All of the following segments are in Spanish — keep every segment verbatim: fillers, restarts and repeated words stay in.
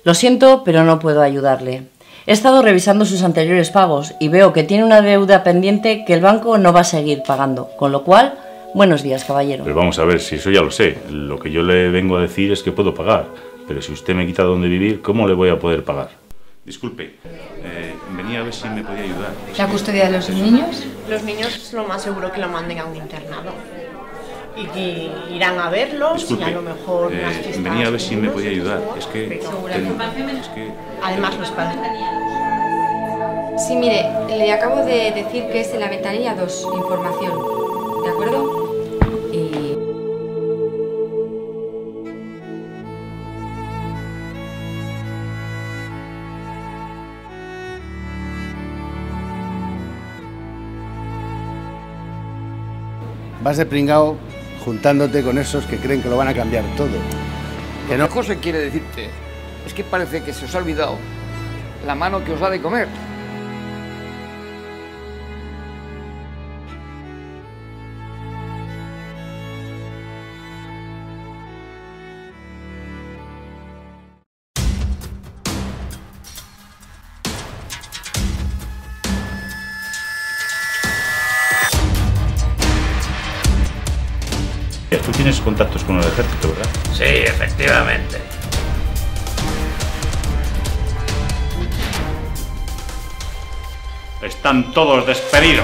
Lo siento, pero no puedo ayudarle. He estado revisando sus anteriores pagos y veo que tiene una deuda pendiente que el banco no va a seguir pagando, con lo cual, buenos días, caballero. Pero vamos a ver, si eso ya lo sé. Lo que yo le vengo a decir es que puedo pagar, pero si usted me quita dónde vivir, ¿cómo le voy a poder pagar? Disculpe, eh, venía a ver si me podía ayudar. ¿La custodia de los niños? Los niños lo más seguro que lo manden a un internado. Y que irán a verlos. Disculpe, y a lo mejor eh, unas fiestas venía a ver si me niños, podía ayudar. Es que, pero, es que... Además los padres. Sí, mire, le acabo de decir que es en la ventanilla dos, información. ¿De acuerdo? Y... Vas de pringao juntándote con esos que creen que lo van a cambiar todo. Que no. Lo que José quiere decirte es que parece que se os ha olvidado la mano que os da de comer. Tú tienes contactos con el ejército, ¿verdad? Sí, efectivamente. Están todos despedidos.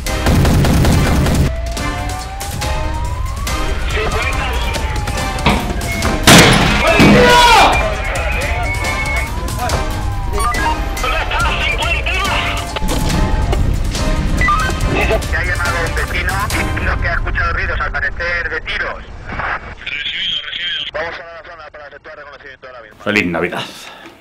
Que ha llamado un vecino diciendo que ha escuchado ruidos, al parecer de tiros. Recibido, recibido. Vamos a la zona para efectuar reconocimiento ahora mismo. Feliz Navidad.